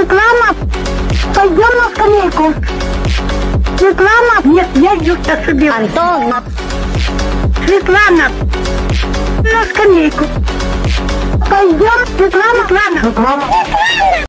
Светлана, пойдем на скамейку. Светлана, нет, я Юрка себе. Антон, Светлана, на скамейку. Пойдем, Светлана, Светлана.